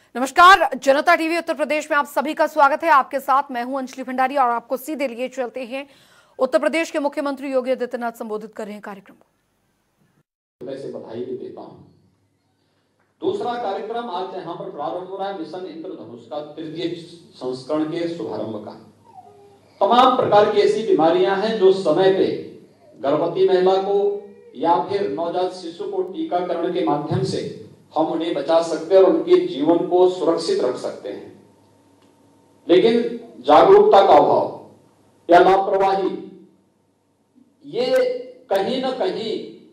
नमस्कार, जनता टीवी उत्तर प्रदेश में आप सभी का स्वागत है। आपके साथ मैं हूं अंजलि भंडारी और आपको सीधे लिए चलते हैं। उत्तर प्रदेश के मुख्यमंत्री योगी आदित्यनाथ संबोधित कर रहे हैं कार्यक्रम को। मैं से बधाई भी देता हूं। दूसरा कार्यक्रम आज यहां पर प्रारंभ हो रहा है मिशन इंद्रधनुष का तृतीय संस्करण के शुभारंभ का। तमाम प्रकार की ऐसी बीमारियां हैं जो समय पे गर्भवती महिला को या फिर नवजात शिशु को टीकाकरण के माध्यम से हम उन्हें बचा सकते हैं और उनके जीवन को सुरक्षित रख सकते हैं। लेकिन जागरूकता का अभाव या लापरवाही ये कहीं न कहीं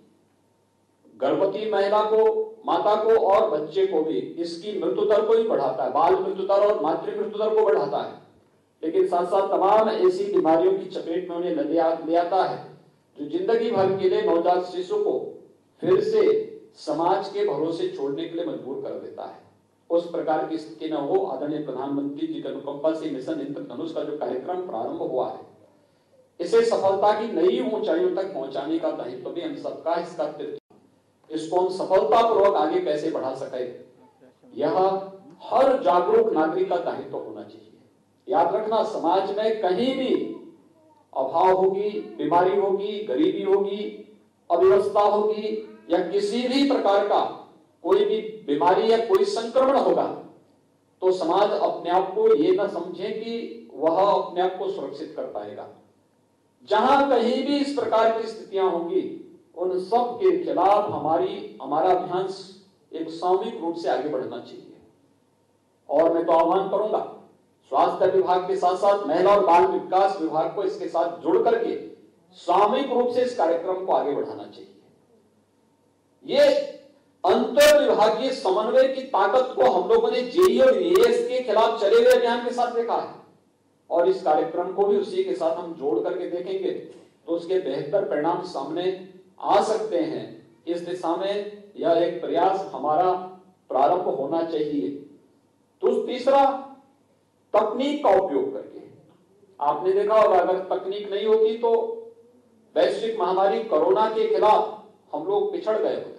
गर्भवती महिला को, माता को और बच्चे को भी इसकी मृत्यु दर को ही बढ़ाता है, बाल मृत्यु दर और मातृ मृत्यु दर को बढ़ाता है। लेकिन साथ साथ तमाम ऐसी बीमारियों की चपेट में उन्हें ले आता है जो जिंदगी भर के लिए नवजात शिशु को फिर से समाज के भरोसे छोड़ने के लिए मजबूर कर देता है। उस प्रकार की स्थिति न हो, आदरणीय प्रधानमंत्री जी की अनुकंपा से मिशन इंद्रधनुष का जो कार्यक्रम प्रारंभ हुआ है, इसे सफलता की नई ऊंचाइयों तक पहुंचाने का दायित्व भी हम सबका। इसको हम सफलतापूर्वक आगे कैसे बढ़ा सके, यह हर जागरूक नागरिक का दायित्व होना चाहिए। याद रखना, समाज में कहीं भी अभाव होगी, बीमारी होगी, गरीबी होगी, अव्यवस्था होगी या किसी भी प्रकार का कोई भी बीमारी या कोई संक्रमण होगा तो समाज अपने आप को ये न समझे कि वह अपने आप को सुरक्षित कर पाएगा। जहां कहीं भी इस प्रकार की स्थितियां होंगी उन सब के खिलाफ हमारा अभियान एक सामूहिक रूप से आगे बढ़ना चाहिए। और मैं तो आह्वान करूंगा स्वास्थ्य विभाग के साथ साथ महिला और बाल विकास विभाग को इसके साथ जुड़ करके सामूहिक रूप से इस कार्यक्रम को आगे बढ़ाना चाहिए। ये अंतर विभागीय समन्वय की ताकत को हम लोगों ने जेईई और एएस के खिलाफ चले हुए अभियान के साथ देखा है और इस कार्यक्रम को भी उसी के साथ हम जोड़ करके देखेंगे तो उसके बेहतर परिणाम सामने आ सकते हैं। इस दिशा में यह एक प्रयास हमारा प्रारंभ होना चाहिए। तो तीसरा, तकनीक का उपयोग करके। आपने देखा होगा अगर तकनीक नहीं होती तो वैश्विक महामारी कोरोना के खिलाफ हम लोग पिछड़ गए होते।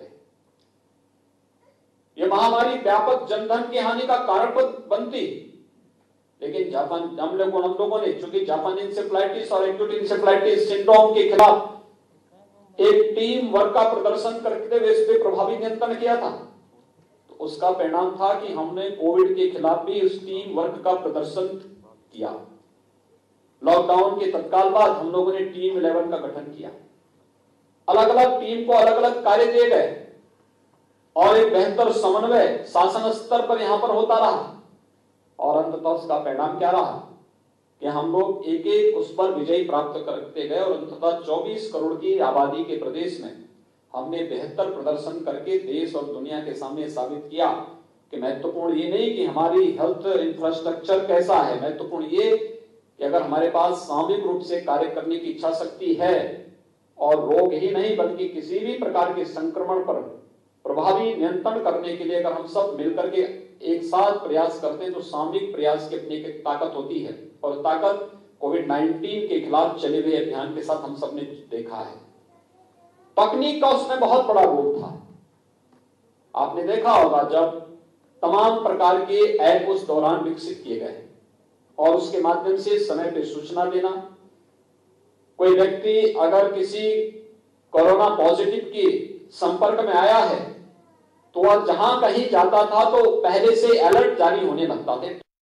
यह महामारी व्यापक जनधन की हानि का कारण बनती, लेकिन हम लोगों ने चूंकि जापानी इंसेफ्लाइटिस और एक्यूट इंसेफ्लाइटिस सिंड्रोम के खिलाफ एक टीम वर्क का प्रदर्शन करते हुए इस पर प्रभावी नियंत्रण किया था, तो उसका परिणाम था कि हमने कोविड के खिलाफ भी उस टीम वर्क का प्रदर्शन किया। लॉकडाउन के तत्काल बाद हम लोगों ने टीम 11 का गठन किया। अलग अलग टीम को अलग अलग कार्य दिए गए और एक बेहतर समन्वय शासन स्तर पर यहां पर होता रहा और अंततः उसका परिणाम क्या रहा कि हम लोग एक एक उस पर विजय प्राप्त करते गए और अंततः 24 करोड़ की आबादी के प्रदेश में हमने बेहतर प्रदर्शन करके देश और दुनिया के सामने साबित किया कि महत्वपूर्ण ये नहीं कि हमारी हेल्थ इंफ्रास्ट्रक्चर कैसा है, महत्वपूर्ण ये कि अगर हमारे पास सामूहिक रूप से कार्य करने की इच्छा शक्ति है और रोग ही नहीं बल्कि किसी भी प्रकार के संक्रमण पर प्रभावी नियंत्रण करने के लिए अगर हम सब मिलकर के एक साथ प्रयास करते हैं तो सामूहिक प्रयास की अपनी एक ताकत होती है और ताकत कोविड-19 के खिलाफ चले हुए अभियान के साथ हम सब ने देखा है। तकनीक का उसमें बहुत बड़ा रोल था। आपने देखा होगा जब तमाम प्रकार के ऐप उस दौरान विकसित किए गए और उसके माध्यम से समय पे सूचना देना, कोई व्यक्ति अगर किसी कोरोना पॉजिटिव के संपर्क में आया है तो वह जहां कहीं जाता था तो पहले से अलर्ट जारी होने लगता थे।